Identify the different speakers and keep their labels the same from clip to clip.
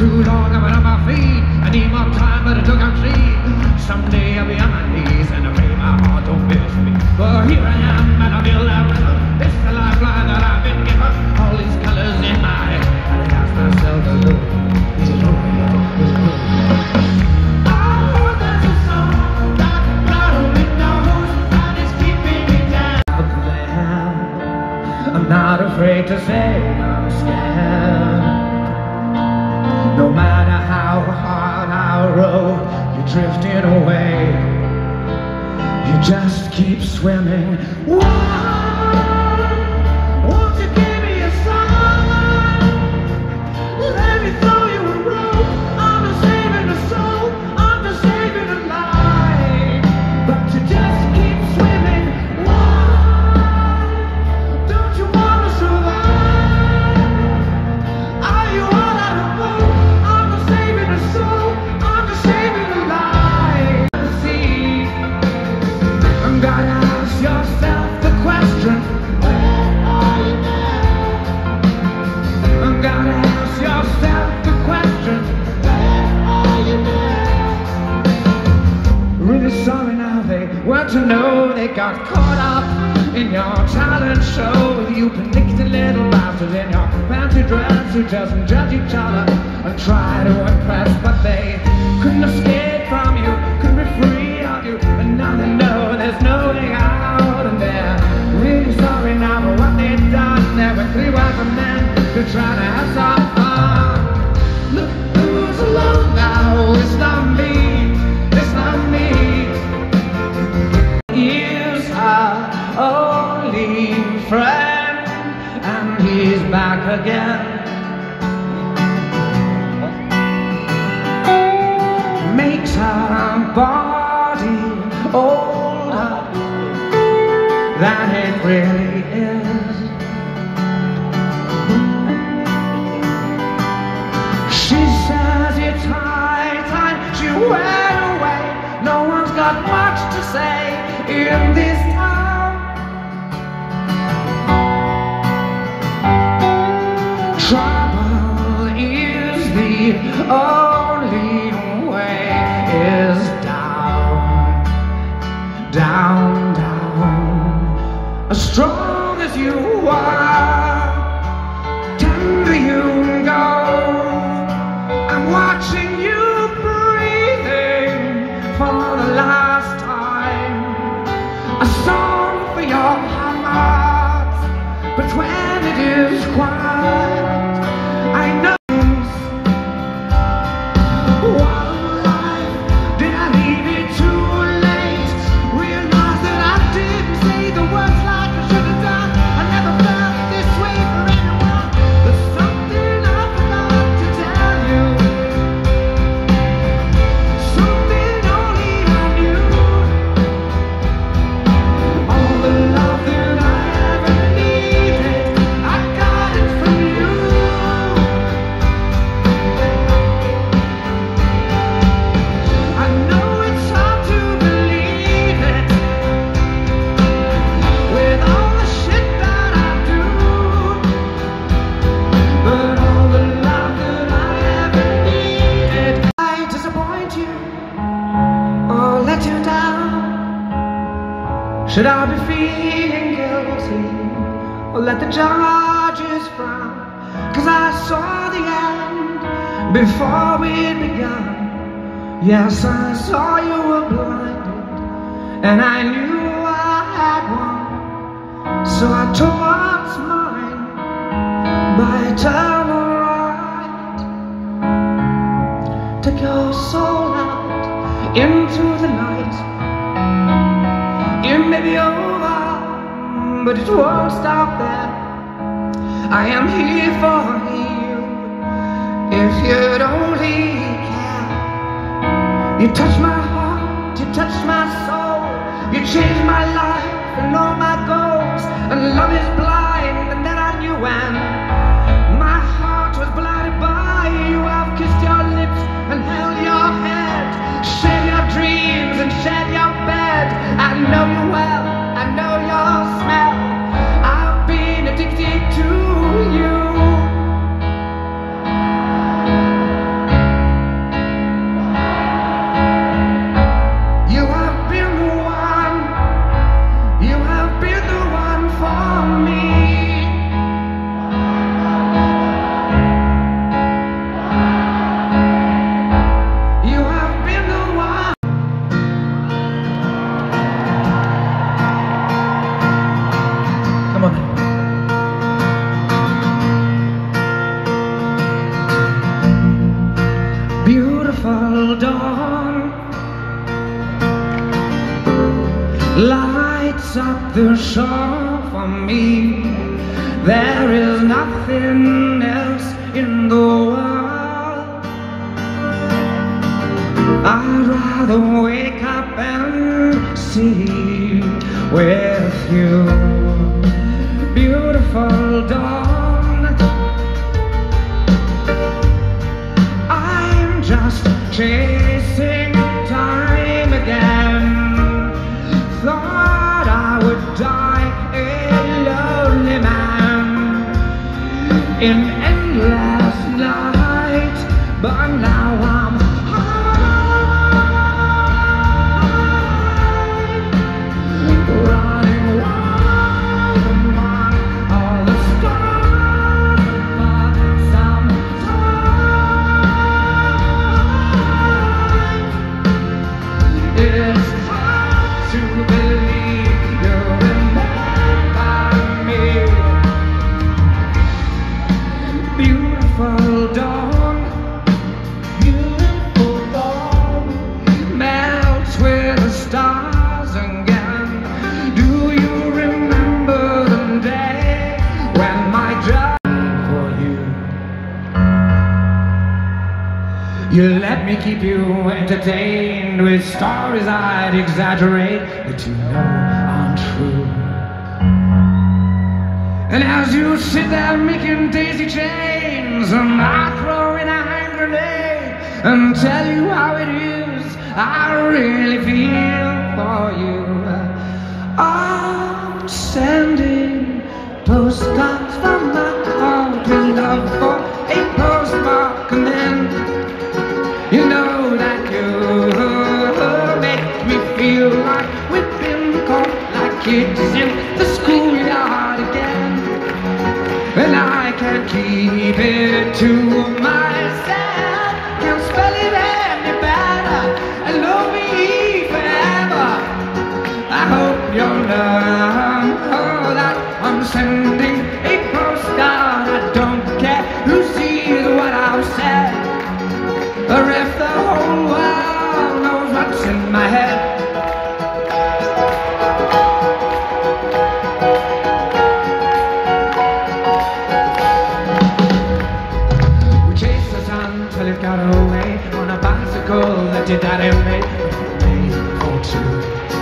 Speaker 1: Too long I've been on my feet. I need more time, but it took out sleep. Someday I'll be on my knees and I pray my heart don't fail me. But here I am and I feel that rhythm. It's the lifeline that I've been given. All these colors in my head, and I ask myself alone, is it real? Is it real? Oh, there's a song that God only knows, and it's keeping me down. I'm not afraid to say I'm scared. No matter how hard I row, you're drifting away. You just keep swimming. Won't you give me a sign? Let me throw you a rope. I'm not saving a soul, I'm just saving a life. But you just keep swimming. Why don't you want to survive? Are you all out of hope? I'm not saving a soul, I'm just saving a life. See, I'm gonna ask yourself the question, where are you now? I'm gonna ask yourself the question, where are you now? Really sorry now they weren't to know. They got caught up in your talent show. You predicted little bastards in your fancy dress who just judge each other and try to impress, but they couldn't escape from you, couldn't be free of you, and now they know there's no way out. And they're really sorry now for what they've done. There were 3 wise men to try to have some fun. Look who's alone now, it's not me, it's not me. He's our only friend, and he's back again. Makes her body older than it really is. She says it's high time she went away. No one's got much to say in this town. Trouble is the only way, is down, down, down. As strong as you are, tender you go. I'm watching you breathing for the last time. A song for your heart, but when it is quiet, I know. Should I be feeling guilty or let the judges frown? 'Cause I saw the end before we'd begun. Yes, I saw you were blinded and I knew I had won. So I took what's mine by eternal right. Took your soul out into the night. It may be over, but it won't stop there. I am here for you, if you'd only care. You touch my heart, you touch my soul, you changed my life and all my goals. And love is blind, and then I knew when my heart was blinded by you. I've kissed your lips and held your head, shared your dreams and shared your bed. I know you well, I know your smell. I've been addicted to you. Come on then. Beautiful dawn lights up the shore for me. There is nothing else in the world. I'd rather wake up and see with you. Beautiful dawn, I'm just chasing time again. Thought I would die a lonely man in endless night, but now I'm running wild among all the stars, but sometimes it's hard to believe you remember me. Beautiful dawn, beautiful dawn, melts with the stars again. Do you remember the day when my job for you? You let me keep you entertained with stories I'd exaggerate, but you know aren't true. And as you sit there making daisy chains, and I throw in a hand grenade and tell you how it is I really feel for you. I'm sending postcards from my heart with love for a postmark, and then you know that you make me feel like we've been caught like kids in the schoolyard again. And I can't keep it to myself, can't spell it any better, and love me forever. I hope you'll learn that I'm sending a postcard. I don't care who sees what I've said, or if the whole world knows what's in my head. We chased the sun till it got away on a bicycle that your daddy made for two.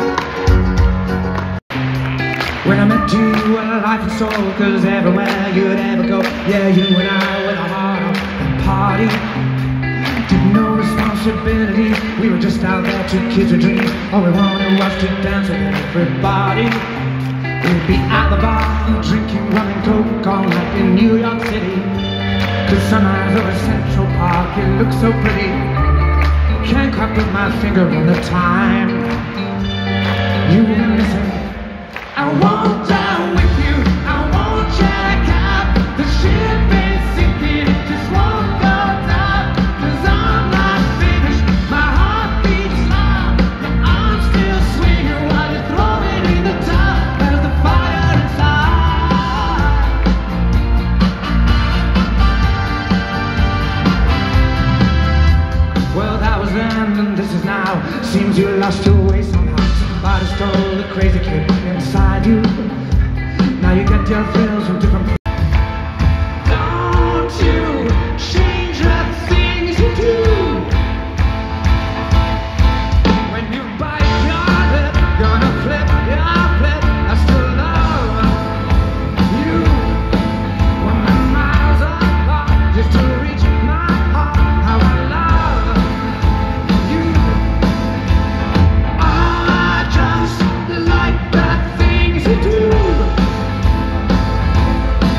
Speaker 1: When I met you, well, life and soul, 'cause everywhere you'd ever go, yeah, you and I went hard on the party. No responsibility, we were just out there, two kids with dreams. All we wanted was to dance with everybody. We'd be at the bar, drinking rum and coke all night in New York City. 'Cause sunrise over Central Park, it looks so pretty. Can't quite put my finger on the time you were missing. I won't down with you, I won't check out. The ship is sinking, it just won't go down. 'Cause I'm not finished, my heart beats loud, but I'm still swinging while you're throwing in the towel. There's the fire inside. Well, that was then and this is now. Seems you lost your way somehow. Somebody stole the crazy kid inside you. Now you get your thrills from different places. Don't you change the things you do. When you bite your lip, gonna flip your flip. I still love you. When the miles apart, just to reach my heart. How I love you. I just like the things you do.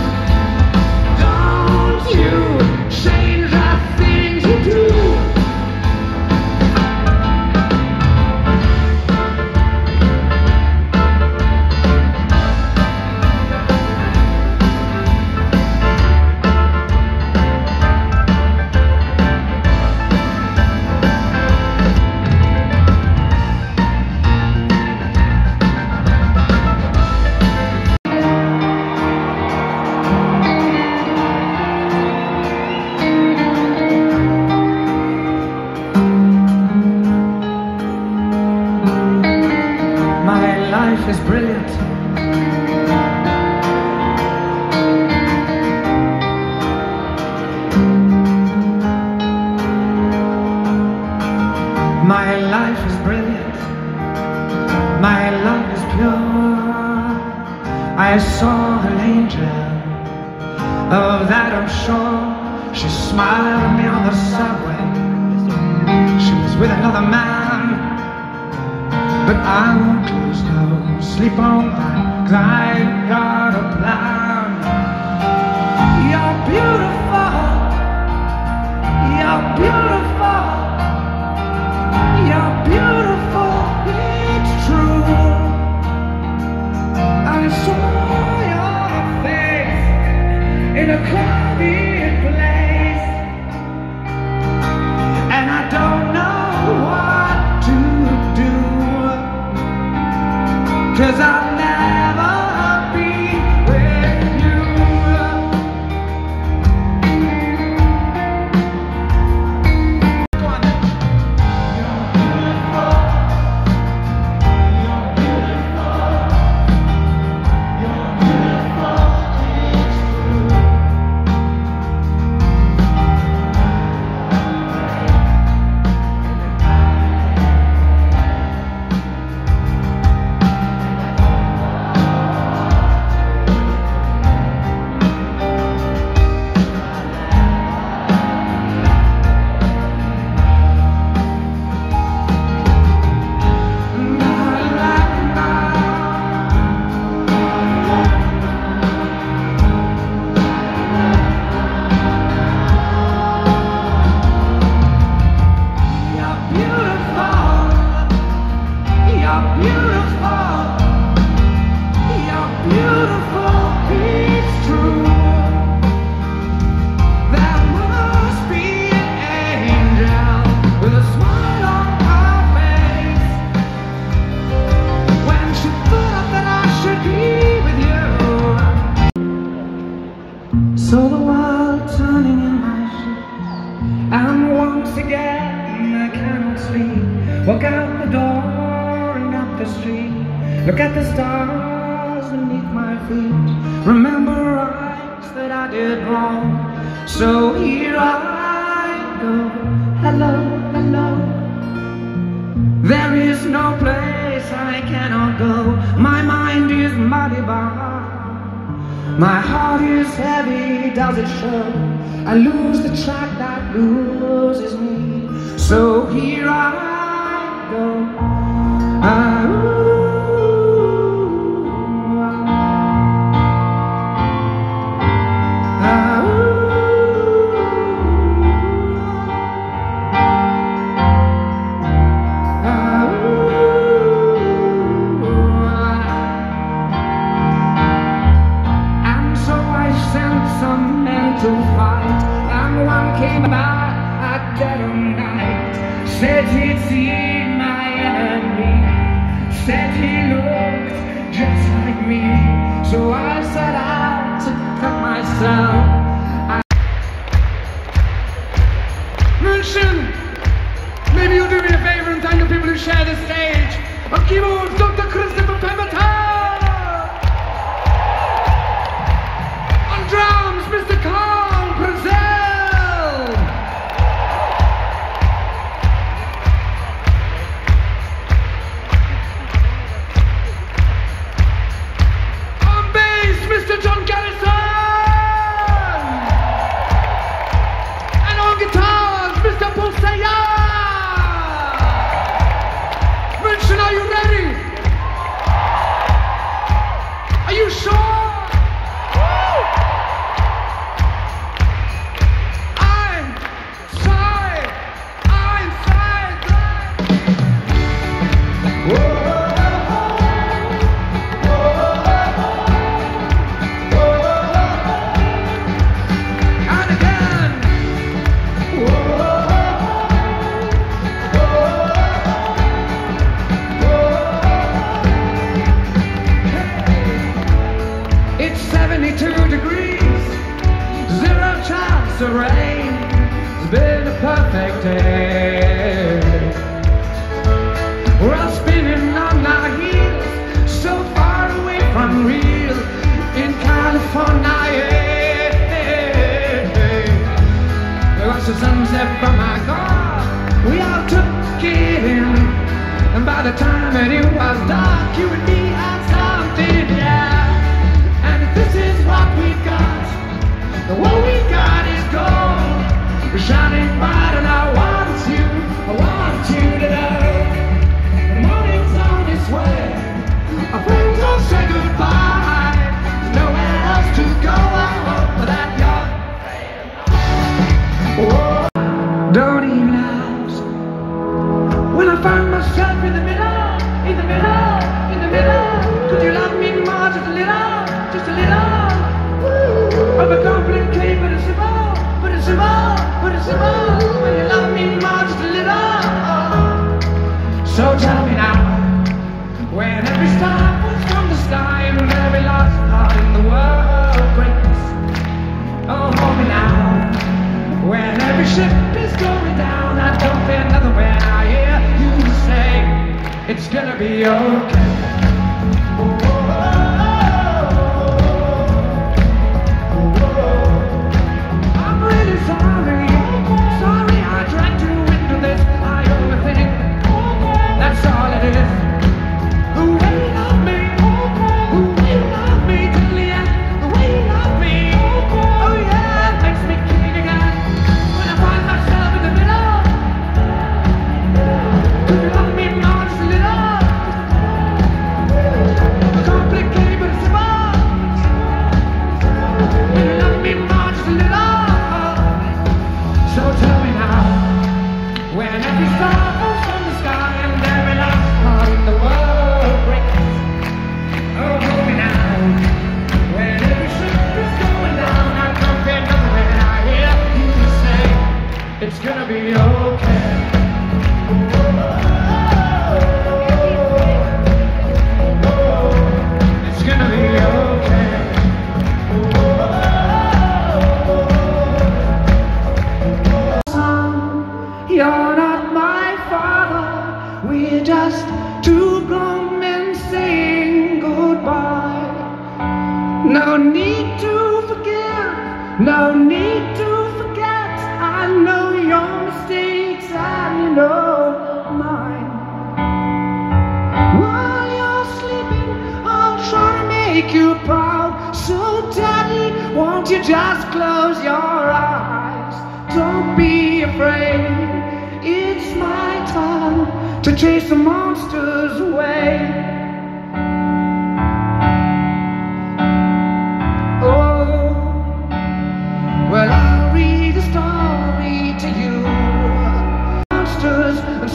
Speaker 1: I saw an angel, of that I'm sure. She smiled at me on the subway. She was with another man, but I won't lose no sleep on that, 'cause I got a plan. You're beautiful, you're beautiful, you're beautiful, it's true. I saw your face in a crowded place, and I don't know what to do, 'cause I'll never be with you. Go on then. You're beautiful, you're beautiful, you're beautiful, it's true. So the world turning in my shoes, and once again I cannot sleep. Walk out the door and up the street, look at the stars beneath my feet. Remember rights that I did wrong, so here I go. Hello, hello. There is no place I cannot go. My mind is muddy bound, my heart is heavy, does it show? I lose the track that loses me, so here I go. To fight, and one came by at dead of night, said he'd seen my enemy, said he looked just like me, so I set out to cut myself. Munich, maybe you'll do me a favor and thank the people who share the stage. On keyboards, Dr. Christopher Pemberton. On drums, Mr. Carl Brazil. On bass, Mr. John Garrison. And on guitars, Mr. Paul Sayer. Munich, are you ready? Are you sure? It's 72 degrees, 0 chance of rain. It's been a perfect day. We're all spinning on our heels, so far away from real in California. We watched the sunset from our car, we all took it in, and by the time that it was dark, you and me had something, yeah. going down, I don't feel nothing when I hear you say it's gonna be okay. I'm really sorry, sorry I dragged you into this. I overthink, that's all it is. The way you love me, the way you love me till the end, the way you love me, oh yeah, it makes me king again. When I find myself in the middle, could you love me more just a little? Complicated but simple. Could you love me more just a little? So tell me now, when every star falls from the sky and every last heart in the world breaks. Oh, hold me now, when every ship is going down, I don't feel nothing when I hear you say it's gonna be okay. It's gonna be okay. Son, you're not my father. We're just two grown men saying goodbye. No need to forgive, no need to forget. I know your mistakes and you know mine. While you're sleeping, I'll try to make you proud. So daddy, won't you just close your eyes? Don't be afraid, it's my time to chase the monsters away. Oh, well, I'll read a story to you. Monsters and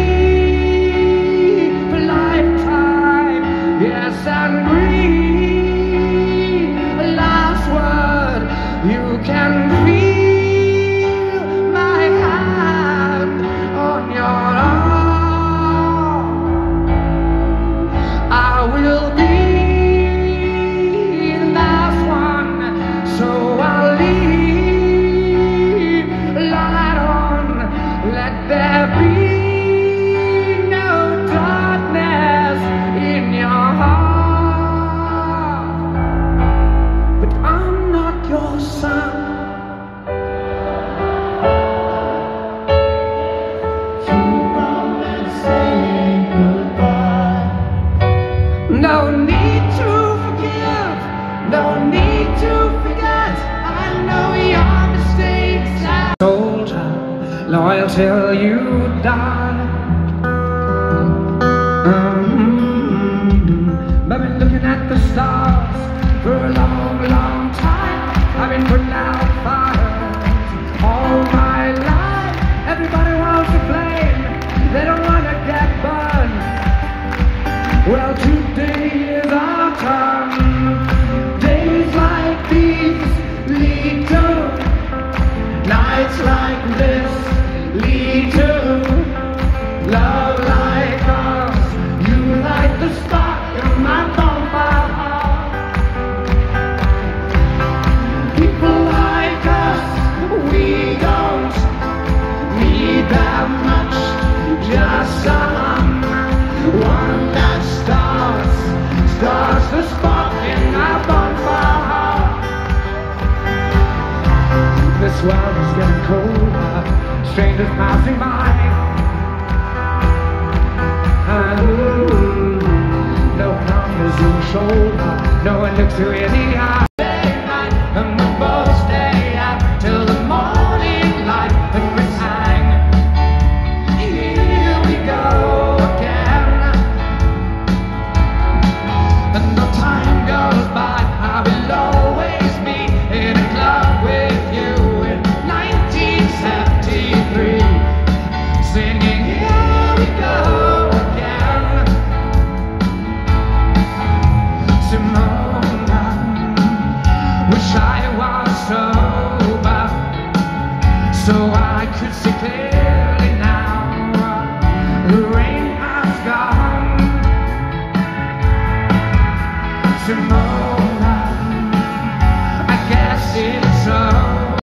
Speaker 1: sleep a lifetime, yes, and breathe a last word. You can feel my hand on your arm. I will be the last one, so I'll leave a light on. Let there be no darkness in your heart. But I'm not your son. No need to forgive, no need to forget. I know your mistakes. Soldier, loyal till you die. I've been looking at the stars for a long, long time. I've been putting out fires all my life. Everybody wants to flame, they don't want to get burned. Well, today is our turn. Days like these lead to nights like this, lead to love like ours. You light the spark in my bonfire heart. People like us, we don't need that much, just someone that starts the spark in our bonfire heart. This world is getting colder, strangers passing by. No promise in shoulder, no one looks you in the eye. Day, night, and we both stay out till the morning light, and we hang. Here we go again. And the time goes by, I will always be in a club with you in 1973, singing here we go again. Simona, wish I was sober, so I could see clearly now. The rain has gone. Simona.